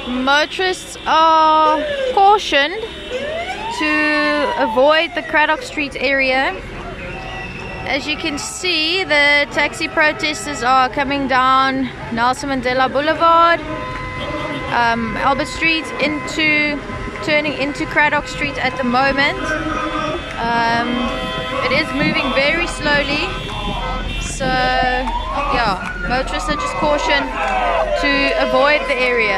Motorists are cautioned to avoid the Cradock Street area. As you can see, the taxi protesters are coming down Nelson Mandela Boulevard, Albert Street, turning into Cradock Street at the moment. It is moving very slowly, so yeah, motorists are just cautioned to avoid the area.